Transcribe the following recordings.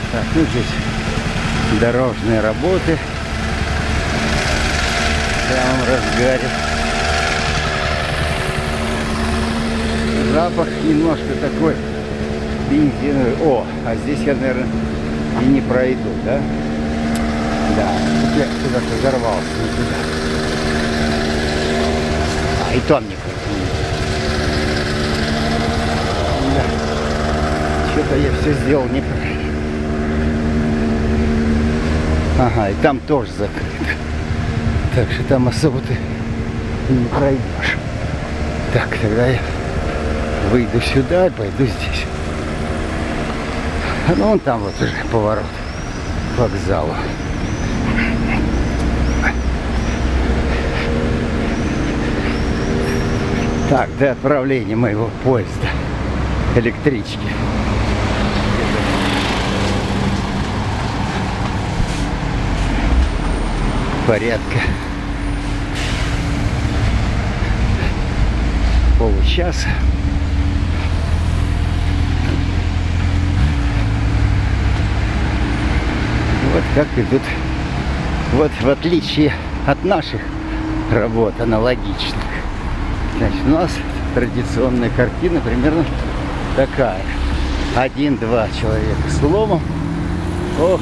Так, ну здесь дорожные работы в самом разгаре. Запах немножко такой бензиновый. О, а здесь я, наверное, и не пройду, да? Да, тут я куда-то взорвался, не туда. А, и там не пройду. Да. Что-то я все сделал неправильно. Ага, и там тоже закрыто. Так что там особо ты не пройдешь. Так, тогда я выйду сюда и пойду здесь. Ну, вон там вот уже поворот к вокзалу. Так, до отправления моего поезда, электрички. Порядка получаса. Вот как идут. Вот в отличие от наших работ аналогичных. Значит, у нас традиционная картина примерно такая. 1-2 человека с ломом. Ох,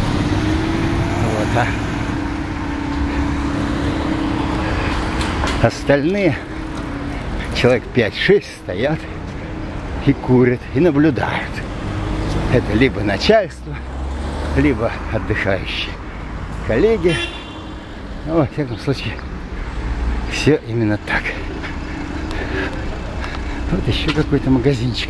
вот, остальные человек 5-6 стоят и курят, и наблюдают. Это либо начальство, либо отдыхающие коллеги. Но, во всяком случае, все именно так. Вот еще какой-то магазинчик.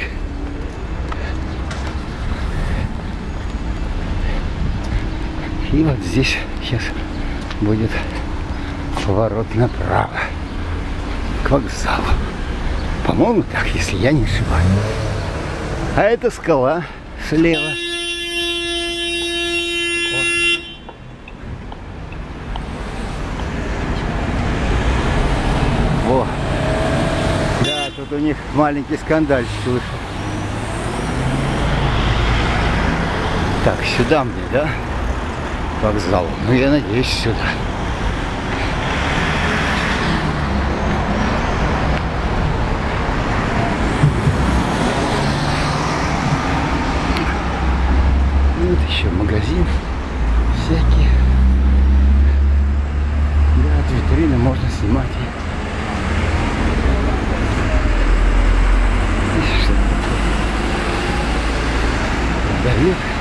И вот здесь сейчас будет поворот направо к вокзалу. По-моему, так, если я не ошибаюсь. А это скала слева. Во. Да, тут у них маленький скандальчик вышел. Так, сюда мне, да? К вокзалу. Ну, я надеюсь, сюда. Вот еще магазин всякие. Да, от витрины можно снимать. Продают.